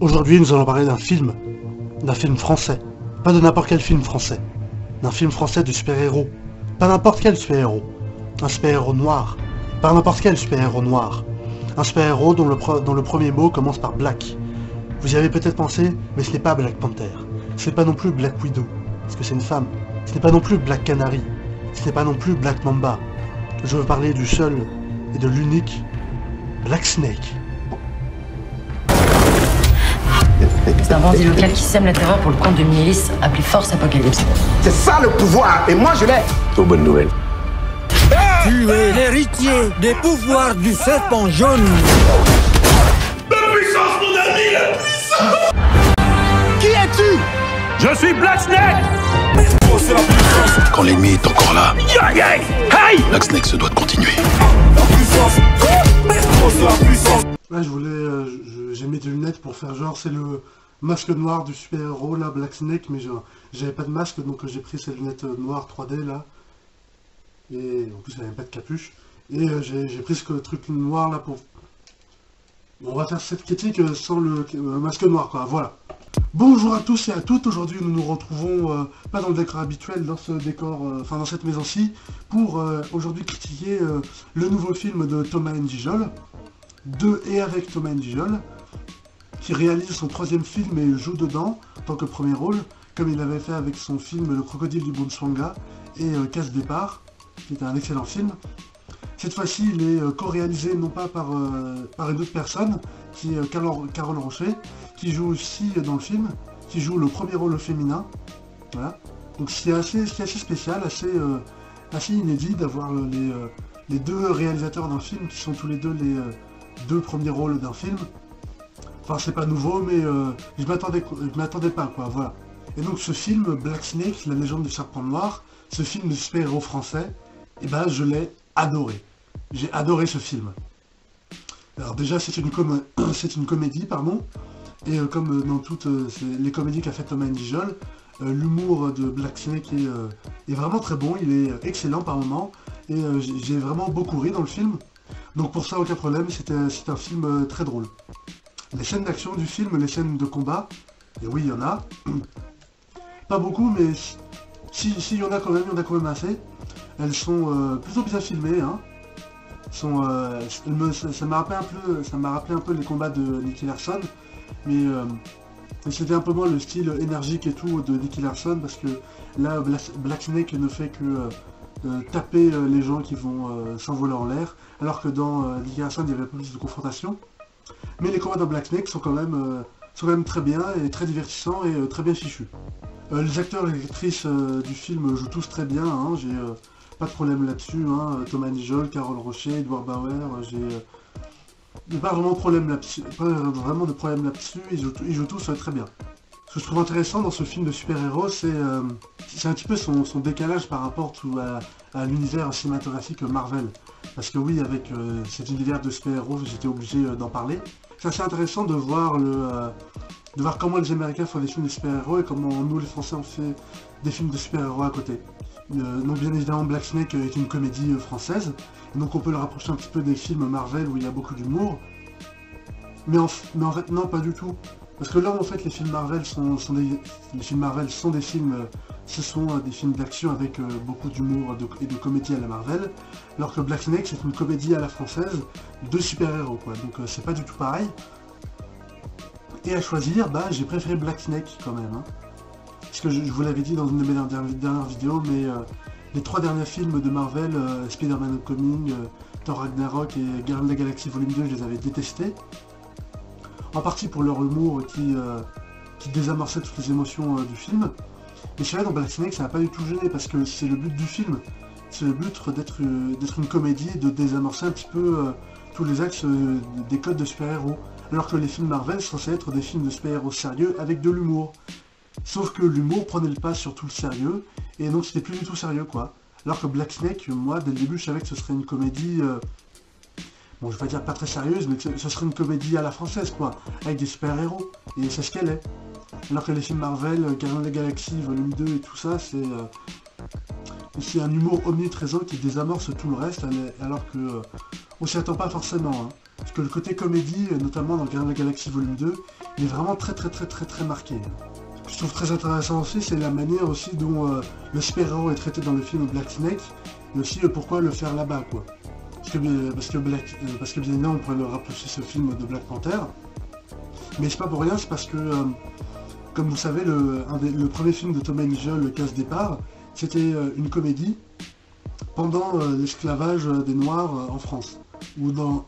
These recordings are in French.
Aujourd'hui, nous allons parler d'un film français. Pas de n'importe quel film français. D'un film français de super-héros. Pas n'importe quel super-héros. Un super-héros noir. Pas n'importe quel super-héros noir. Un super-héros dont le premier mot commence par Black. Vous y avez peut-être pensé, mais ce n'est pas Black Panther. Ce n'est pas non plus Black Widow, parce que c'est une femme. Ce n'est pas non plus Black Canary. Ce n'est pas non plus Black Mamba. Je veux parler du seul et de l'unique Black Snake. C'est un bandit local qui sème la terreur pour le compte de milice appelé Force Apocalypse. C'est ça le pouvoir, et moi je l'ai. Plutôt bonne nouvelle. Tu es l'héritier des pouvoirs du serpent jaune. La puissance, mon ami, la puissance. Qui es-tu? Je suis Black Snake. Oh, c'est la puissance. Quand l'ennemi est encore là, Hey! Black Snake se doit de continuer. La puissance. Oh, c'est la puissance. Là, j'ai mis des lunettes pour faire genre c'est le masque noir du super-héros là, Black Snake, mais j'avais pas de masque donc j'ai pris ces lunettes noires 3D là. Et en plus, il n'y avait pas de capuche. Et j'ai pris ce truc noir là pour... On va faire cette critique sans le masque noir quoi, voilà. Bonjour à tous et à toutes, aujourd'hui nous nous retrouvons pas dans le décor habituel, dans ce décor, enfin dans cette maison-ci, pour aujourd'hui critiquer le nouveau film de Thomas N'Djol, de et avec Thomas N'Djol, qui réalise son 3e film et joue dedans, en tant que premier rôle, comme il avait fait avec son film Le Crocodile du Botswana et Casse Départ, qui est un excellent film. Cette fois-ci, il est co-réalisé non pas par une autre personne, qui est Carole Rocher, qui joue aussi dans le film, qui joue le premier rôle féminin. Voilà. Donc c'est assez spécial, assez inédit d'avoir les deux réalisateurs d'un film qui sont tous les deux les deux premiers rôles d'un film. Enfin c'est pas nouveau, mais je m'attendais pas quoi, voilà. Et donc ce film, Black Snake, la légende du serpent noir, ce film de super-héros français, et ben je l'ai adoré. J'ai adoré ce film. Alors déjà c'est une comédie, pardon, et comme dans toutes les comédies qu'a fait Thomas N'Djol, l'humour de Black Snake est vraiment très bon, il est excellent par moments, et j'ai vraiment beaucoup ri dans le film. Donc pour ça aucun problème, c'est un film très drôle. Les scènes d'action du film, les scènes de combat, et oui il y en a, pas beaucoup mais si y en a quand même assez. Elles sont plutôt bien filmées, hein. Ça m'a rappelé un peu les combats de Nicky Larson, mais c'était un peu moins le style énergique et tout de Nicky Larson, parce que là Black Snake ne fait que taper les gens qui vont s'envoler en l'air, alors que dans Nicky Larson il y avait un peu plus de confrontation. Mais les combats dans Black Snake sont quand même très bien et très divertissants et très bien fichus. Les acteurs et les actrices du film jouent tous très bien, hein. J'ai pas de problème là-dessus, hein. Thomas N'Djol, Carole Rocher, Edward Bauer, j'ai pas vraiment de problème là-dessus, ils jouent tous très bien. Ce que je trouve intéressant dans ce film de super-héros, c'est un petit peu son décalage par rapport à l'univers cinématographique Marvel. Parce que oui, avec cet univers de super-héros, j'étais obligé d'en parler. C'est assez intéressant de voir comment les Américains font des films de super-héros et comment nous les Français on fait des films de super-héros à côté. Donc bien évidemment Black Snake est une comédie française, donc on peut le rapprocher un petit peu des films Marvel où il y a beaucoup d'humour. Mais en fait non, pas du tout. Parce que là en fait les films Marvel sont des films d'action avec beaucoup d'humour et de comédie à la Marvel, alors que Black Snake c'est une comédie à la française de super-héros quoi, donc c'est pas du tout pareil. Et à choisir, bah j'ai préféré Black Snake quand même, hein. Parce que je vous l'avais dit dans une de mes dernières vidéos, mais les 3 derniers films de Marvel, Spider-Man Homecoming, Thor Ragnarok et Guardians of the Galaxy Volume 2, je les avais détestés. En partie pour leur humour qui désamorçait toutes les émotions du film. Et c'est vrai, dans Black Snake, ça n'a pas du tout gêné, parce que c'est le but du film. C'est le but d'être une comédie et de désamorcer un petit peu tous les axes des codes de super-héros. Alors que les films Marvel sont censés être des films de super-héros sérieux avec de l'humour. Sauf que l'humour prenait le pas sur tout le sérieux, et donc c'était plus du tout sérieux quoi. Alors que Black Snake, moi dès le début je savais que ce serait une comédie, bon je vais pas dire pas très sérieuse, mais que ce serait une comédie à la française quoi, avec des super-héros, et c'est ce qu'elle est. Alors que les films Marvel, Guardians of the Galaxy Volume 2 et tout ça, c'est un humour omniprésent qui désamorce tout le reste, alors que on s'y attend pas forcément, hein. Parce que le côté comédie, notamment dans Gardiens de la Galaxie Volume 2, il est vraiment très marqué. Ce que je trouve très intéressant aussi, c'est la manière aussi dont le super-héros est traité dans le film Black Snake, et aussi pourquoi le faire là-bas, quoi. Parce que bien évidemment, on pourrait le rapprocher ce film de Black Panther, mais c'est pas pour rien, c'est parce que, comme vous savez, le premier film de Thomas Nigel, Le Casse-Départ, c'était une comédie pendant l'esclavage des Noirs en France, ou dans...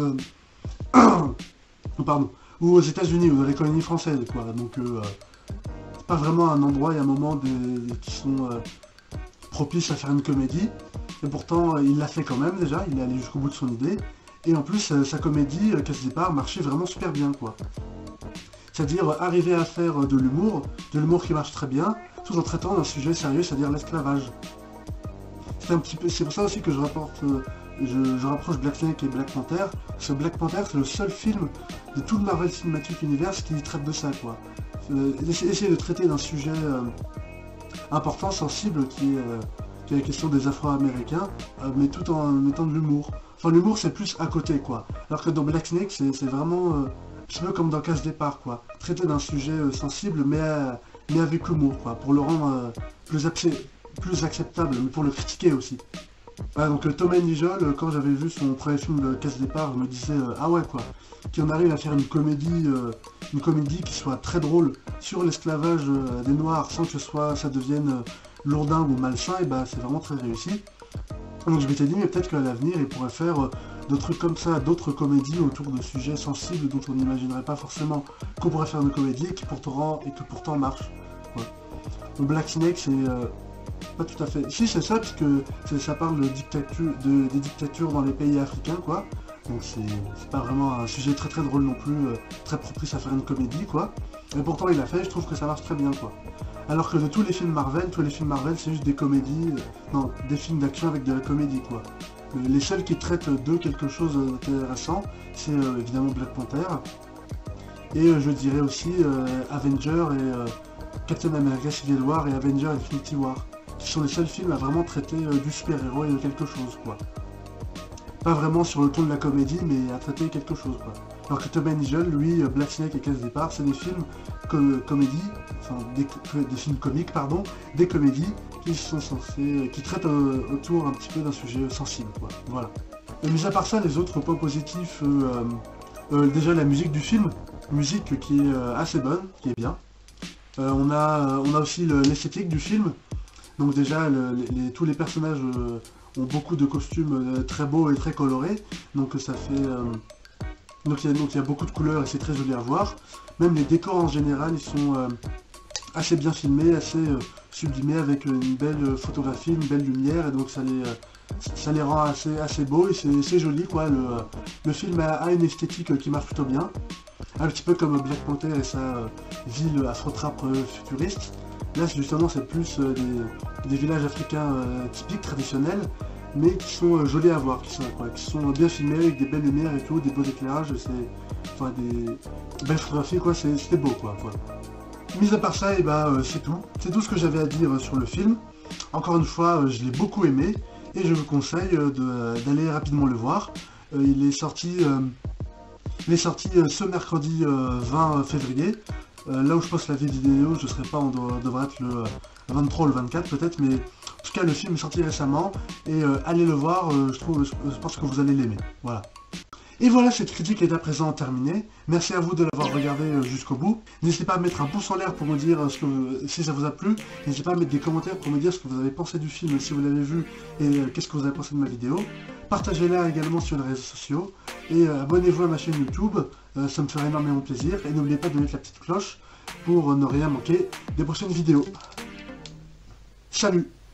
pardon, ou aux États-Unis, ou dans les colonies françaises, quoi. Donc, c'est pas vraiment un endroit et un moment qui sont propices à faire une comédie, et pourtant, il l'a fait quand même, déjà, il est allé jusqu'au bout de son idée, et en plus, sa comédie, Casse-Départ, marchait vraiment super bien, quoi. C'est-à-dire arriver à faire de l'humour qui marche très bien, tout en traitant d'un sujet sérieux, c'est-à-dire l'esclavage. C'est pour ça aussi que je rapproche Black Snake et Black Panther, parce que Black Panther c'est le seul film de tout le Marvel Cinematic Universe qui traite de ça, quoi. Essayer de traiter d'un sujet important, sensible, qui est la question des Afro-Américains, mais tout en mettant de l'humour. Enfin, l'humour c'est plus à côté, quoi. Alors que dans Black Snake c'est vraiment un petit peu comme dans Casse-Départ, quoi. Traiter d'un sujet sensible, mais avec l'humour, quoi, pour le rendre plus acceptable, mais pour le critiquer aussi. Voilà, donc Thomas Nigel, quand j'avais vu son premier film Casse-Départ, je me disais ah ouais, quoi, qui en arrive à faire une comédie qui soit très drôle sur l'esclavage des Noirs sans que ça devienne lourdingue ou malsain, et bah c'est vraiment très réussi. Donc je m'étais dit mais peut-être qu'à l'avenir il pourrait faire d'autres trucs comme ça, d'autres comédies autour de sujets sensibles dont on n'imaginerait pas forcément qu'on pourrait faire une comédie et qui pourtant marche. Ouais. Donc Black Snake c'est pas tout à fait... Si c'est ça, parce que ça parle des dictatures dans les pays africains, quoi. Donc c'est pas vraiment un sujet très drôle non plus, très propice à faire une comédie, quoi. Mais pourtant il l'a fait, je trouve que ça marche très bien, quoi. Alors que de tous les films Marvel c'est juste des comédies, non, des films d'action avec de la comédie, quoi. Les seuls qui traitent de quelque chose d'intéressant, c'est évidemment Black Panther, et je dirais aussi Avenger et Captain America Civil War et Avenger Infinity War, qui sont les seuls films à vraiment traiter du super-héros et de quelque chose, quoi. Pas vraiment sur le ton de la comédie, mais à traiter quelque chose, quoi. Alors que Thomas Nigel, lui, Black Snake et Casse-Départ, c'est des films des films comiques, pardon, des comédies qui traitent autour un petit peu d'un sujet sensible, quoi. Voilà. Et mis à part ça, les autres points positifs, déjà la musique du film, musique qui est assez bonne, qui est bien. On a aussi l'esthétique du film. Donc déjà, tous les personnages ont beaucoup de costumes très beaux et très colorés. Donc ça fait... donc il y a beaucoup de couleurs et c'est très joli à voir. Même les décors en général, ils sont assez bien filmés, assez sublimés avec une belle photographie, une belle lumière. Et donc ça les rend assez beaux et c'est joli, quoi. Le film a une esthétique qui marche plutôt bien. Un petit peu comme Black Panther et sa ville afro-trap futuriste. Là justement c'est plus des villages africains typiques, traditionnels, mais qui sont jolis à voir, qui sont bien filmés avec des belles lumières et tout, des beaux éclairages, des belles photographies, quoi, c'était beau, quoi. Voilà. Mis à part ça, et c'est tout. C'est tout ce que j'avais à dire sur le film. Encore une fois, je l'ai beaucoup aimé, et je vous conseille d'aller rapidement le voir. Il est sorti ce mercredi 20 février. Là où je poste la vidéo, je ne serai pas, on devrait être le 23 ou le 24 peut-être, mais en tout cas le film est sorti récemment, et allez le voir, je pense que vous allez l'aimer, voilà. Et voilà, cette critique est à présent terminée. Merci à vous de l'avoir regardé jusqu'au bout. N'hésitez pas à mettre un pouce en l'air pour me dire si ça vous a plu. N'hésitez pas à mettre des commentaires pour me dire ce que vous avez pensé du film, si vous l'avez vu, et qu'est-ce que vous avez pensé de ma vidéo. Partagez-la également sur les réseaux sociaux, et abonnez-vous à ma chaîne YouTube, ça me ferait énormément plaisir. Et n'oubliez pas de mettre la petite cloche pour ne rien manquer des prochaines vidéos. Salut!